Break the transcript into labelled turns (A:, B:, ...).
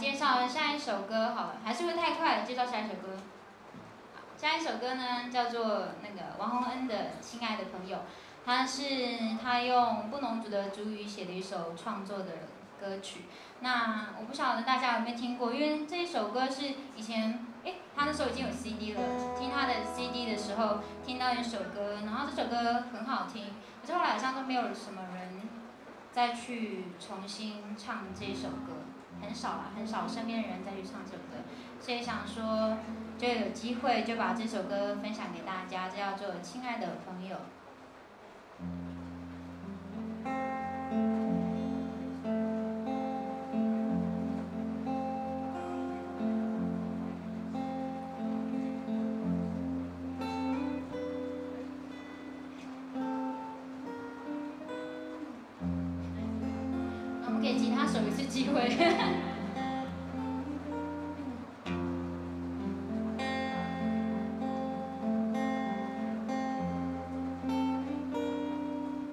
A: 介绍下一首歌好了，还是会太快介绍下一首歌。下一首歌呢叫做那个王洪恩的《亲爱的朋友》，他用布农族的族语写的一首创作的歌曲。那我不晓得大家有没有听过，因为这一首歌是以前他那时候已经有 CD 了，听他的 CD 的时候听到一首歌，然后这首歌很好听，可是后来好像都没有什么人再去重新唱这首歌，很少啦，很少身边的人再去唱这首歌，所以想说就有机会就把这首歌分享给大家，这叫做《亲爱的朋友》。我们给吉他手一次机会。